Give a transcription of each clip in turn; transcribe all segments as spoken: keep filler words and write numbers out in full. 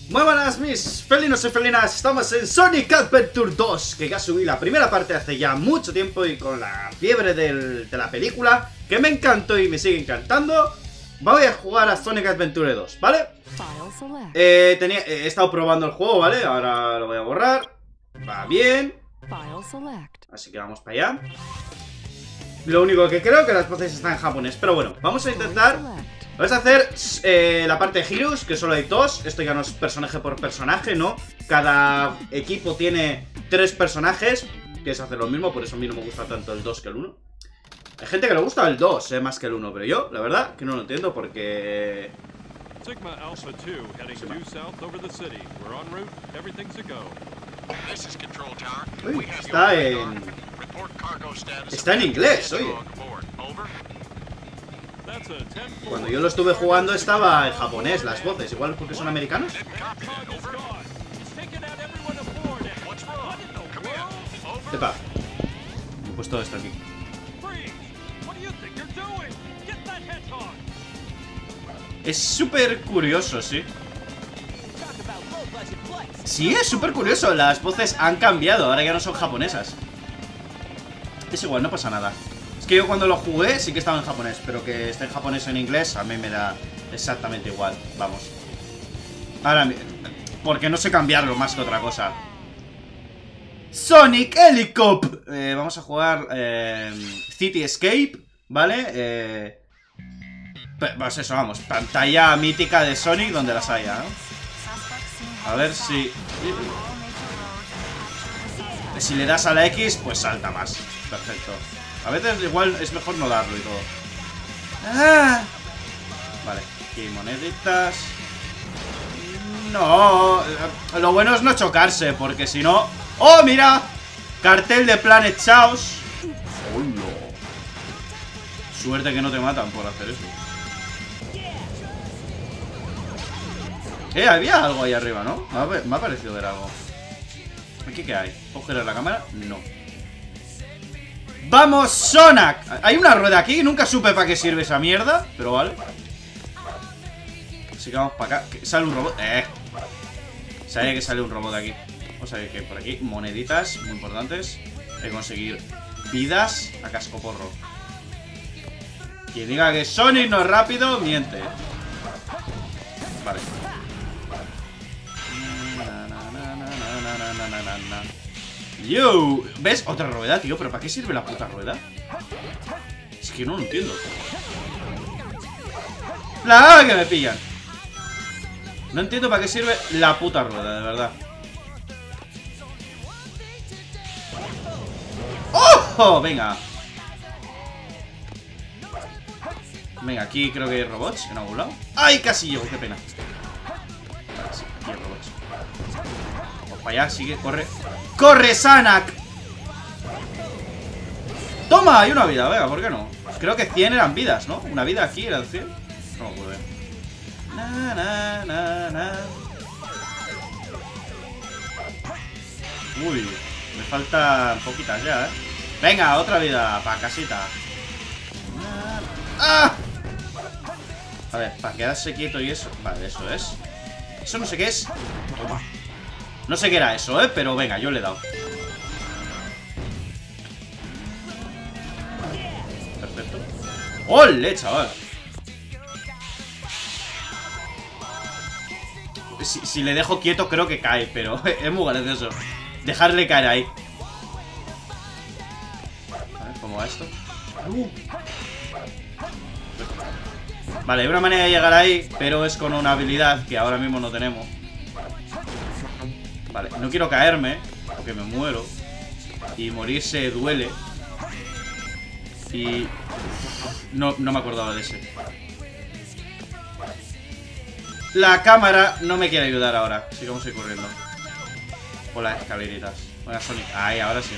Muy buenas mis felinos y felinas, estamos en Sonic Adventure dos, que ya subí la primera parte hace ya mucho tiempo y con la fiebre del, de la película, que me encantó y me sigue encantando. Voy a jugar a Sonic Adventure dos, ¿vale? Eh, tenía, he estado probando el juego, ¿vale? Ahora lo voy a borrar. Va bien. Así que vamos para allá. Lo único que creo que las voces están en japonés, pero bueno, vamos a intentar. Vamos a hacer eh, la parte de Heroes, que solo hay dos. Esto ya no es personaje por personaje, ¿no? Cada equipo tiene tres personajes, que es hacer lo mismo, por eso a mí no me gusta tanto el dos que el uno. Hay gente que le gusta el dos, eh, más que el uno, pero yo, la verdad, que no lo entiendo porque... Sigma Alpha two heading due south over the city. We're en route. Everything's a go. This is Control Tower. Uy, We have está your en... radar. Report cargo status. Está en inglés, oye. Over. That's a ten four. Cuando yo lo estuve jugando estaba en japonés las voces, igual es porque son americanos. Didn't copy that. Target's Over. gone. It's taken out everyone aboard. and- What's wrong? What in the Come in. world? Over. Epa, he puesto esto aquí. Freeze! What do you think you're doing? Get that hedgehog! Es súper curioso, sí. Sí, es súper curioso. Las voces han cambiado, ahora ya no son japonesas. Es igual, no pasa nada. Es que yo cuando lo jugué sí que estaba en japonés, pero que esté en japonés o en inglés a mí me da exactamente igual. Vamos. Ahora, porque no sé cambiarlo más que otra cosa. Sonic Helicopter. Eh, vamos a jugar eh, City Escape, ¿vale? Eh... Pues eso, vamos, pantalla mítica de Sonic donde las haya, ¿no? A ver si... Si le das a la X, pues salta más. Perfecto. A veces igual es mejor no darlo y todo. ¡Ah! Vale, aquí moneditas. No, lo bueno es no chocarse, porque si no... ¡Oh, mira! Cartel de Planet Chaos. ¡Hola! Suerte que no te matan por hacer eso. Eh, había algo ahí arriba, ¿no? Me ha, me ha parecido ver algo. ¿Aquí qué hay? ¿Puedo girar la cámara? No. ¡Vamos, Sonic! Hay una rueda aquí, nunca supe para qué sirve esa mierda, pero vale. Así que vamos para acá. Sale un robot. Eh. Sabía que sale un robot aquí. Vamos a ver que por aquí, moneditas muy importantes. Hay que conseguir vidas a cascoporro. Quien diga que Sonic no es rápido, miente. Vale. Yo, ¿ves? Otra rueda, tío. ¿Pero para qué sirve la puta rueda? Es que no lo entiendo. ¡La que me pillan! No entiendo para qué sirve la puta rueda, de verdad. ¡Oh! Venga. Venga, aquí creo que hay robots en algún lado. ¡Ay, casi llego! ¡Qué pena! Vale, sí, aquí hay robots. Vamos para allá, sigue, corre. ¡Corre, Sonic! ¡Toma! Hay una vida, venga, ¿por qué no? Creo que cien eran vidas, ¿no? Una vida aquí eran cien. No me puedo ver. Na, na, na, na. Uy, me faltan poquitas ya, ¿eh? Venga, otra vida, pa' casita. ¡Ah! A ver, para quedarse quieto y eso. Vale, eso es. Eso no sé qué es. Toma. No sé qué era eso, ¿eh? Pero venga, yo le he dado. Perfecto. ¡Ole, chaval! Si, si le dejo quieto creo que cae, pero es muy gracioso dejarle caer ahí. A ver, ¿cómo va esto? Uh. Vale, hay una manera de llegar ahí, pero es con una habilidad que ahora mismo no tenemos. Vale, no quiero caerme, porque me muero. Y morirse duele. Y... No, no me acordaba de ese. La cámara no me quiere ayudar ahora, así que vamos a ir corriendo. Por las escaleritas. Venga, Sonic. Ahí, ahora sí,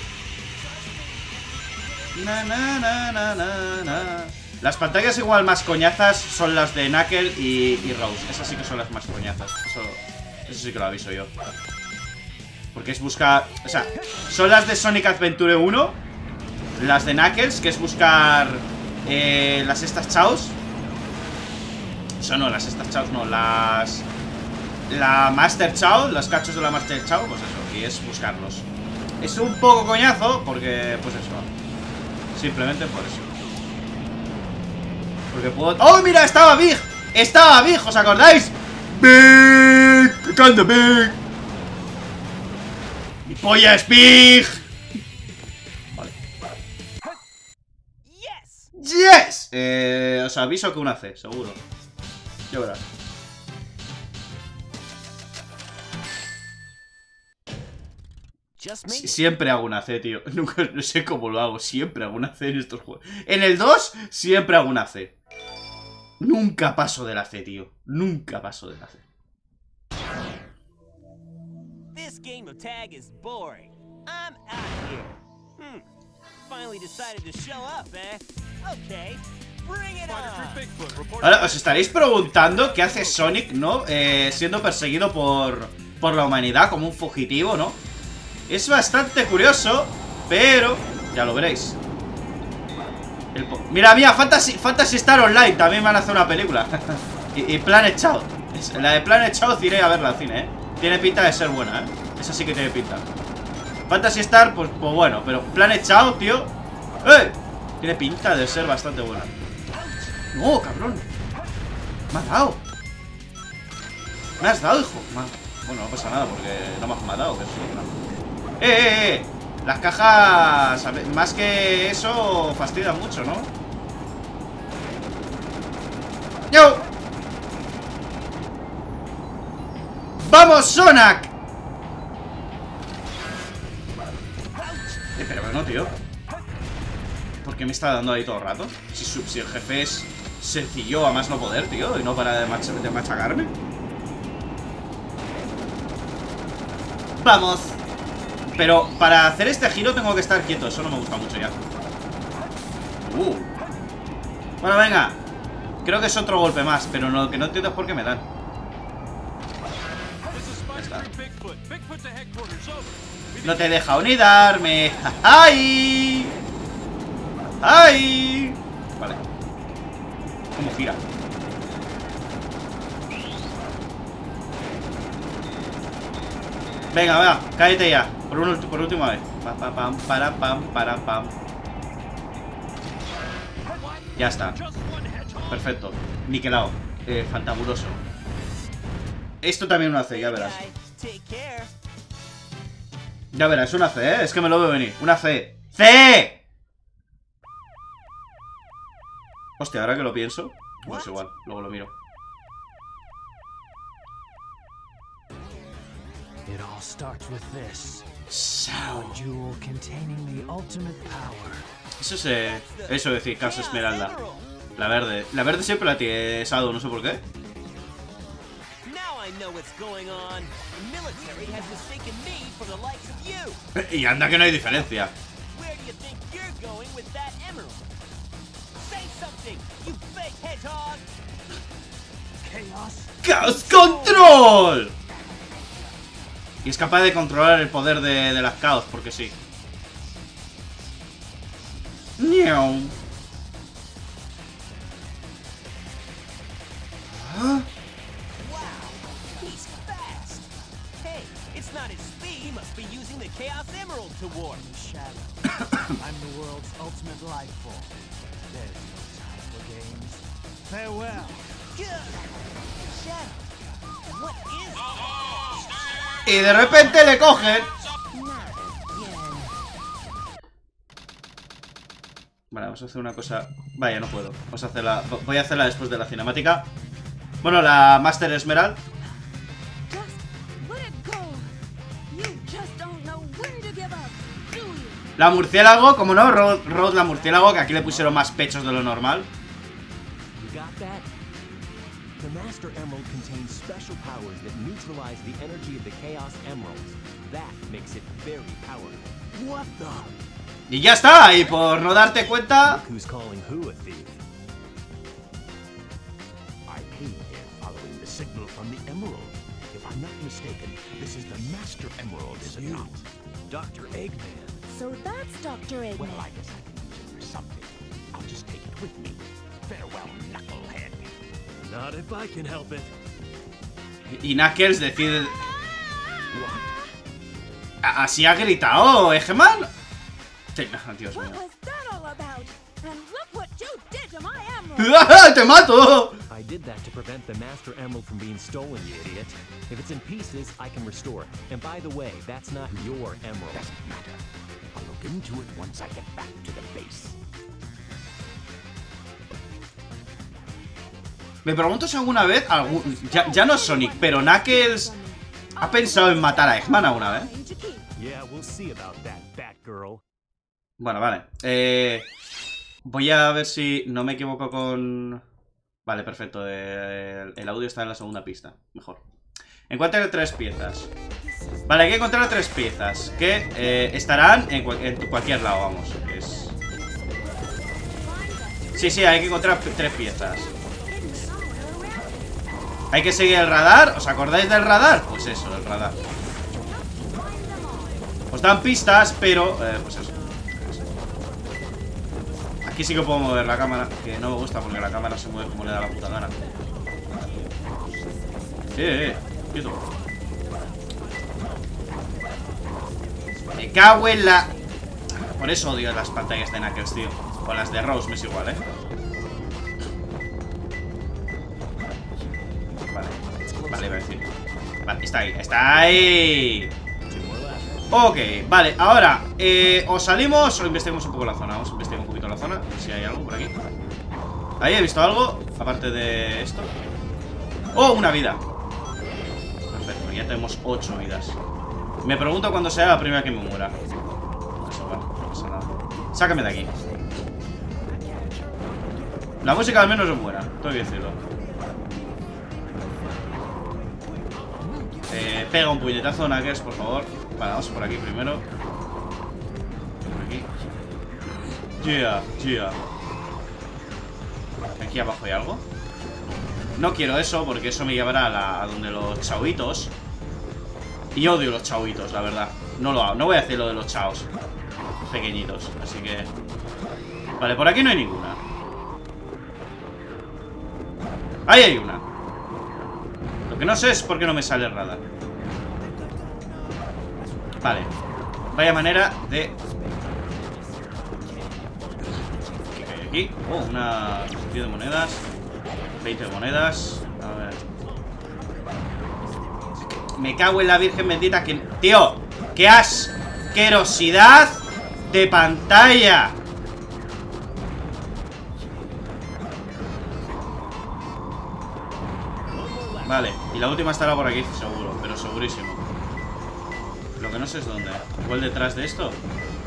¿no? Na, na, na, na, na, na. Las pantallas igual más coñazas son las de Knuckle y, y Rose. Esas sí que son las más coñazas. Eso, eso sí que lo aviso yo. Porque es buscar... O sea, son las de Sonic Adventure uno. Las de Knuckles, que es buscar eh, las estas chaos. Eso no, las estas chaos no, las... la Master Chao, los cachos de la Master Chao, pues eso, y es buscarlos. Es un poco coñazo porque, pues eso, simplemente por eso. Porque puedo... ¡Oh, mira! ¡Estaba Big! ¡Estaba Big! ¿Os acordáis? ¡Big! ¡Canta Big! ¡Mi polla es Big! Vale. ¡Yes! Eh, os aviso que una C, seguro. Ya verás. Sie- Siempre hago una C, tío. Nunca, no sé cómo lo hago. Siempre hago una C en estos juegos. En el dos, siempre hago una C. Nunca paso de la C, tío. Nunca paso de la C. This game of tag is boring. I'm out here. Hmm. Finally decided to show up, eh? Okay. Bring it on. Bigfoot reporting. Ahora os estaréis preguntando qué hace Sonic, ¿no? Eh, siendo perseguido por, por la humanidad como un fugitivo, ¿no? Es bastante curioso, pero ya lo veréis. El po- Mira, mira, Fantasy, Fantasy Star Online también van a hacer una película. y, y Planet Chao. Es- La de Planet Chao iré a verla al cine, ¿eh? Tiene pinta de ser buena, ¿eh? Esa sí que tiene pinta. Fantasy Star, pues, pues bueno, pero Planet Chao, tío, ¡eh! Tiene pinta de ser bastante buena. No, cabrón. Me has dado. Me has dado, hijo. Ma- Bueno, no pasa nada porque no me has matado, que es otra. ¡Eh, eh, eh! Las cajas, a ver, más que eso, fastidian mucho, ¿no? ¡Yo! ¡Vamos, Sonic! Eh, pero no, tío. ¿Por qué me está dando ahí todo el rato? Si, su- si el jefe es sencillo a más no poder, tío, y no para de, mach- de machacarme. ¡Vamos! Pero para hacer este giro tengo que estar quieto. Eso no me gusta mucho ya. Uh. Bueno, venga. Creo que es otro golpe más, pero lo que no entiendo es por qué me dan. This is Spider Creek Bigfoot. Bigfoot to headquarters. Over. No te deja ni darme. ¡Ay! ¡Ay! Vale. ¿Cómo gira? Venga, venga, cállate ya. Por, un, por última vez. Pam, pam, pam, para, pam, para, pam. Ya está. Just one hedgehog. Perfecto. Niquelado. Eh, fantabuloso. Esto también una C, ya verás. Take care. Ya verás, es una C, ¿eh? Es que me lo veo venir. Una C. ¡C! Hostia, ahora que lo pienso. No es igual, luego lo miro. It all starts with this. Sao. Jewel containing the ultimate power. Eso es, eh, eso es decir, Casa Esmeralda. La verde. La verde siempre la tiene Sado, no sé por qué. Now I know what's going on. The military has mistaken me for the likes of you. Y anda que no hay diferencia. Where do you think you're going with that emerald? Say something, you fake hedgehog. Chaos. ¡Chaos Control! Y es capaz de controlar el poder de, de las caos, porque sí. Miau. ¿Ah? Wow, he's fast. Hey, it's not his speed. He must be using the Chaos Emerald to warp. Shadow. I'm the world's ultimate life form. There's no time for games. Farewell. Shadow, what is Y de repente le cogen. Vale, vamos a hacer una cosa. Vaya, no puedo. Vamos a hacerla. Voy a hacerla después de la cinemática. Bueno, la Master Esmeralda. Just let it go. You just don't know when to give up, do you? La murciélago, como no, Rod, Rod la murciélago, que aquí le pusieron más pechos de lo normal. You got that? The Master Emerald contains special powers that neutralize the energy of the Chaos Emeralds. That makes it very powerful. What the? Y ya está, y por no darte cuenta. Look who's calling who a thief. I came here following the signal from the Emerald. If I'm not mistaken, this is the Master Emerald, is it not? Doctor Eggman. So that's Doctor Eggman. Well, I guess I can use it for something. I'll just take it with me. Farewell, knucklehead. Not if I can help it. Y Knuckles decide... ¿Así ha gritado Eggman? Sí, Dios mío. ¡Te mato! I did that to prevent the Master Emerald from being stolen, you idiot. If it's in pieces, I can restore it. And by the way, that's not your emerald. Doesn't matter. I'll look into it once I get back to the base. Me pregunto si alguna vez algún, ya, ya no Sonic, pero Knuckles ha pensado en matar a Eggman alguna vez. Yeah, we'll see about that, Batgirl. Bueno, vale. Eh, voy a ver si no me equivoco con... Vale, perfecto. Eh, el audio está en la segunda pista. Mejor. Encuentra tres piezas. Vale, hay que encontrar tres piezas que eh, estarán en, cual, en cualquier lado, vamos. Es... Sí, sí, hay que encontrar tres piezas. Hay que seguir el radar. ¿Os acordáis del radar? Pues eso, el radar. Os dan pistas, pero... Eh, pues eso. Aquí sí que puedo mover la cámara, que no me gusta porque la cámara se mueve como le da la puta gana. Eh, eh, quieto. Me cago en la... Por eso odio las pantallas de Knuckles, tío. O las de Rose, me es igual, eh. Vale, vale, iba a decir. Vale, está ahí, está ahí. Ok, vale, ahora eh, ¿o salimos o investigamos un poco la zona? Vamos a investigar un poquito la zona, a ver si hay algo por aquí. Ahí he visto algo, aparte de esto. ¡Oh, una vida! Perfecto, ya tenemos ocho vidas. Me pregunto cuándo sea la primera que me muera. Eso, vale, no pasa nada. Sácame de aquí. La música al menos es buena, tengo que decirlo. Eh, pega un puñetazo, Knuckles, por favor. Vale, vamos por aquí primero. Por aquí. Yeah, yeah. Aquí abajo hay algo. No quiero eso, porque eso me llevará a, la, a donde los chauitos. Y odio los chauitos, la verdad. No lo hago, no voy a hacer lo de los chaos pequeñitos, así que... Vale, por aquí no hay ninguna. Ahí hay una. Lo que no sé es por qué no me sale el radar. Vale. Vaya manera de... ¿Qué hay aquí? Oh, una... diez de monedas. veinte de monedas. A ver. Me cago en la Virgen bendita que... ¡Tío! ¡Qué asquerosidad de pantalla! Vale, y la última estará por aquí, seguro, pero segurísimo. Lo que no sé es dónde. ¿Igual detrás de esto?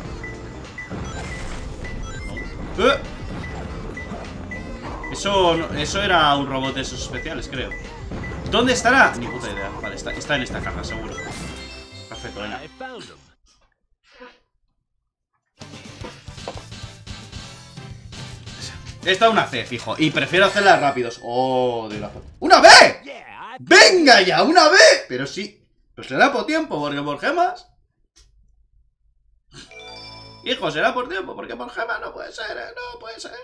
No. ¡Eh! Eso, eso era un robot de esos especiales, creo. ¿Dónde estará? Ni puta idea. Vale, está, está en esta caja, seguro. Perfecto, venga. Esta es una C, fijo. Y prefiero hacerlas rápidos. Oh, de la... ¡Una B! ¡Venga ya! ¡Una B! Pero sí. Pues será por tiempo, porque por gemas. Hijo, será por tiempo, porque por gemas no puede ser, ¿eh? No puede ser.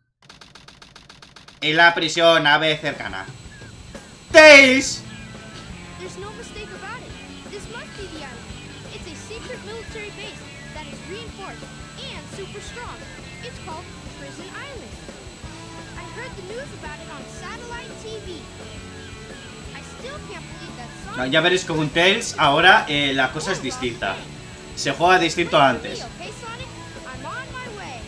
En la prisión, ave cercana. ¡Tails! There's no mistake about it. This must be the island. It's a secret military base that is reinforced and super strong. It's called Prison Island. I heard the news about it on satellite T V. I still can't believe that Sonic... Ya veréis con un Tails ahora eh, la cosa es distinta. Se juega distinto a antes. Okay, Sonic, I'm on my way.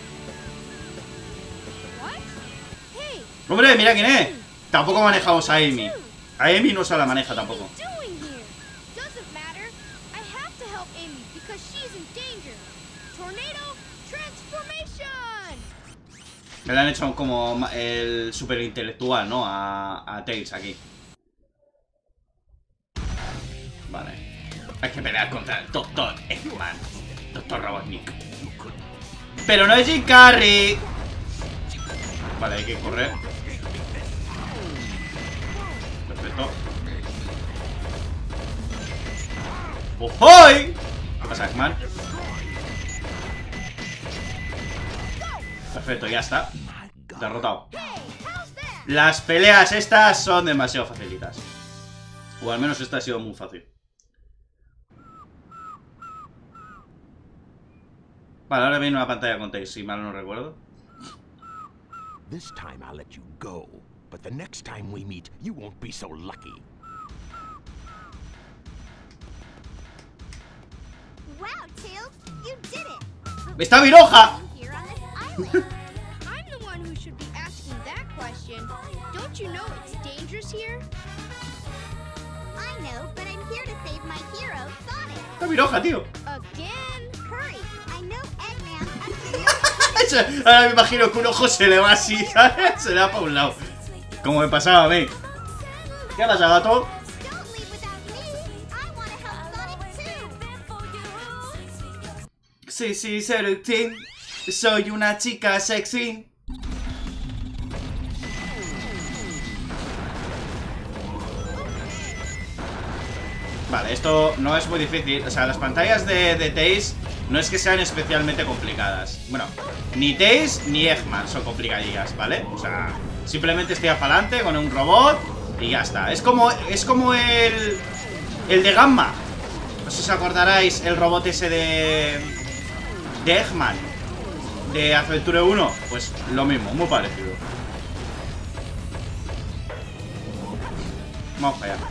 What? Hey, Hombre, mira quién es. Tampoco manejamos a Amy. A Amy no se la maneja tampoco. what are you doing here? Doesn't matter. I have to help Amy because she's in danger. Tornado transformation. Me le han hecho como el super intelectual, ¿no? A, a Tails aquí. Vale. Hay que pelear contra el doctor Eggman. doctor Robotnik. Pero no es Jim Carrey. Vale, hay que correr. Perfecto. ¡Ojoy! ¿Qué pasa, Eggman? Perfecto, ya está. Derrotado. Las peleas estas son demasiado facilitas. O al menos esta ha sido muy fácil. Vale, ahora viene una pantalla con texto, si mal no recuerdo. This time I'll let you go, but the next time we meet, you won't be so lucky. Wow, Tails, you did it! ¡Está Viroja! Here on this island. I'm the one who should be asking that question. Don't you know it's dangerous here? I know, but I'm here to save my hero, Sonic. ¡Está Viroja, tío! Again? Hurry! I know Eggman. Ahora me imagino que un ojo se le va así, ¿sabes? Se le va para un lado. Como me pasaba a mí. ¿Qué pasa, gato? Don't leave without me. I want to help Sonic too. Sí, sí, seducting. Soy una chica sexy. Vale, esto no es muy difícil. O sea, las pantallas de, de Tails no es que sean especialmente complicadas. Bueno, ni Tails ni Eggman son complicadillas, ¿vale? O sea, simplemente estoy para adelante con un robot y ya está. Es como, es como el, el de Gamma. No sé si os acordaréis, el robot ese de, de Eggman, de Adventure uno. Pues lo mismo, muy parecido. Vamos para allá.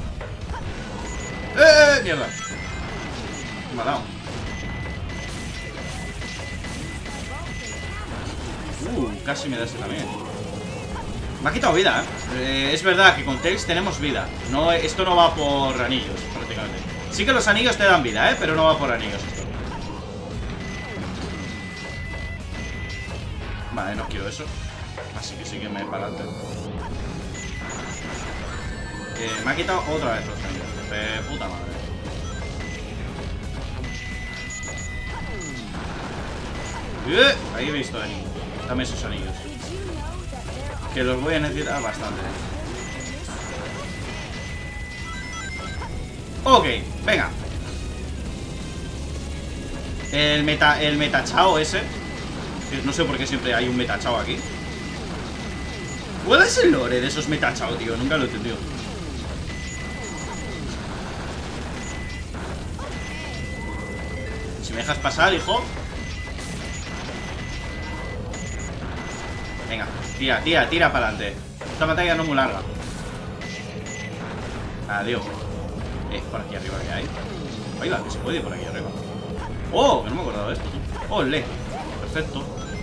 ¡Eh! ¡Mierda! Me ha dado. Uh, casi me da ese también. Me ha quitado vida, ¿eh? eh Es verdad que con Tails tenemos vida. No, esto no va por anillos, prácticamente. Sí que los anillos te dan vida, ¿eh? Pero no va por anillos esto. Vale, no quiero eso. Así que sí que me para adelante. Eh, me ha quitado otra vez los anillos. De puta madre. Eh, ahí he visto anillos. Dame esos anillos. Que los voy a necesitar bastante. Ok, venga. El meta, el metachao ese. No sé por qué siempre hay un metachao aquí. ¿Cuál es el lore de esos metachao, tío? Nunca lo he entendido. Si me dejas pasar, hijo. Venga, tira, tira, tira para adelante. Esta batalla no es muy larga. Adiós. Eh, por aquí arriba que hay. Oiga, que se puede ir por aquí arriba. Oh, que no me he acordado de esto. Ole, perfecto.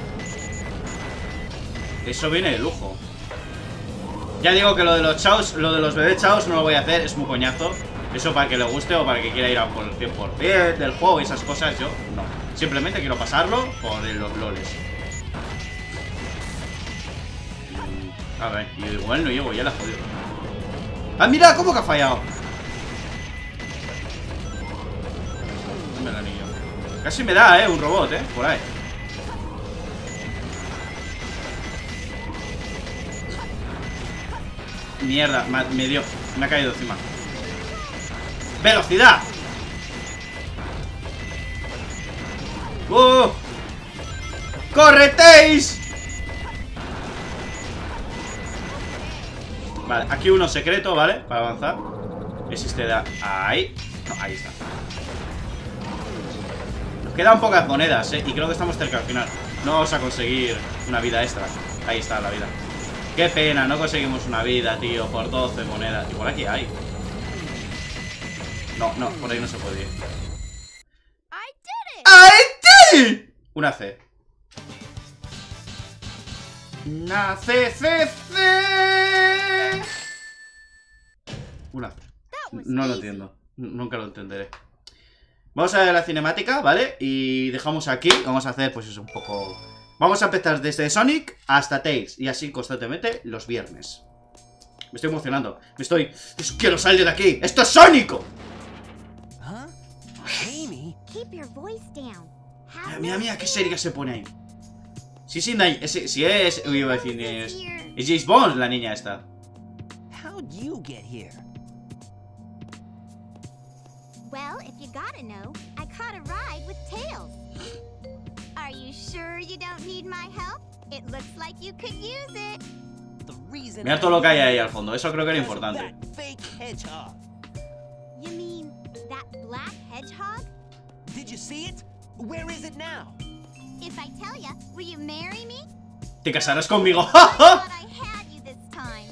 Eso viene de lujo. Ya digo que lo de los chaos, lo de los bebés chaos no lo voy a hacer, es muy coñazo. Eso para que le guste o para que quiera ir a por el cien por cien del juego y esas cosas, yo no. Simplemente quiero pasarlo por los loles. A ver, y igual no llego, ya la he jodido. ¡Ah, mira! ¿Cómo que ha fallado? Dame el anillo. Casi me da, eh, un robot, eh, por ahí. Mierda, me dio, me ha caído encima. ¡Velocidad! ¡Uh! ¡Corretéis! Vale, aquí uno secreto, ¿vale? Para avanzar. Existe de ahí. No, ahí está. Nos quedan pocas monedas, ¿eh? Y creo que estamos cerca al final. No vamos a conseguir una vida extra. Ahí está la vida. Qué pena, no conseguimos una vida, tío, por doce monedas. Igual aquí hay. No, no, por ahí no se puede ir. I did it. ¡I did it! Una C. Una C, C, C. Una C. No lo entiendo. Nunca lo entenderé. Vamos a ver la cinemática, ¿vale? Y dejamos aquí. Vamos a hacer, pues eso, un poco... Vamos a empezar desde Sonic hasta Tails. Y así constantemente los viernes. Me estoy emocionando. Me estoy... ¡Quiero salir de aquí! ¡Esto es Sónico! Huh? Amy? Keep your voice down. Mira, mira, mira qué seria se pone ahí. Sí, sí, si sí es... Iba a decir, es... Es James Bond, la niña esta. How'd you get here? Well, if you gotta know, I caught a ride with Tails. Are you sure you don't need my help? It looks like you could use it. The reason Mira todo lo que hay ahí al fondo. Eso creo que era importante. Fake hedgehog. That black hedgehog? Did you see it? Where is it now? If I tell ya, will you marry me? Te casarás conmigo. I thought I had you this time.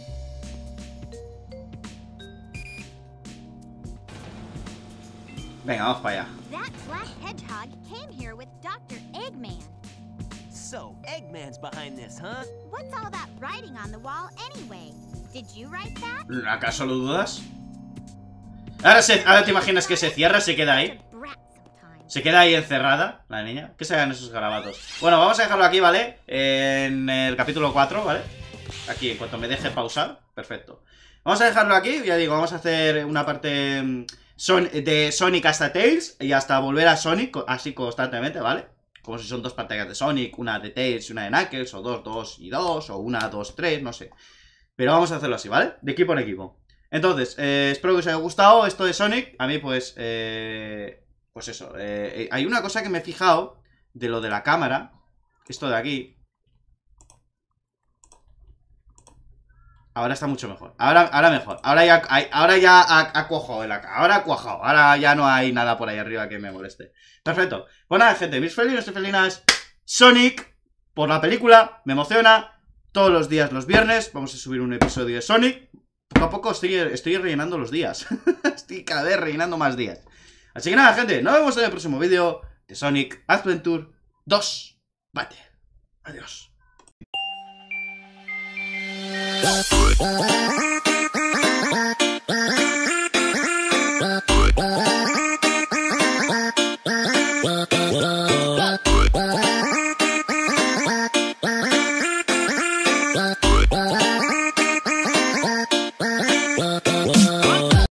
Venga, vamos para allá. That black hedgehog came here with Doctor Eggman. So, Eggman's behind this, huh? What's all that writing on the wall anyway? Did you write that? ¿Acaso lo dudas? Ahora, se, ahora te imaginas que se cierra, se queda ahí. Se queda ahí encerrada, la niña. ¿Qué se hagan esos garabatos? Bueno, vamos a dejarlo aquí, ¿vale? En el capítulo cuatro, ¿vale? Aquí, en cuanto me deje pausar. Perfecto. Vamos a dejarlo aquí, ya digo, vamos a hacer una parte son de Sonic hasta Tails y hasta volver a Sonic, así constantemente, ¿vale? Como si son dos pantallas de Sonic, una de Tails y una de Knuckles, o dos, dos y dos, o una, dos, tres, no sé. Pero vamos a hacerlo así, ¿vale? De equipo en equipo. Entonces, eh, espero que os haya gustado esto de Sonic. A mí, pues, eh... Pues eso, eh, hay una cosa que me he fijado de lo de la cámara. Esto de aquí. Ahora está mucho mejor. Ahora, ahora mejor. Ahora ya, ahora ya ha, ha cuajado el acá. Ahora ha cuajado. Ahora ya no hay nada por ahí arriba que me moleste. Perfecto. Pues nada, gente. Mis felinos y felinas. Sonic. Por la película. Me emociona. Todos los días, los viernes. Vamos a subir un episodio de Sonic. Poco a poco estoy, estoy rellenando los días. Estoy cada vez rellenando más días. Así que nada, gente, nos vemos en el próximo vídeo de Sonic Adventure dos Battle. Adiós.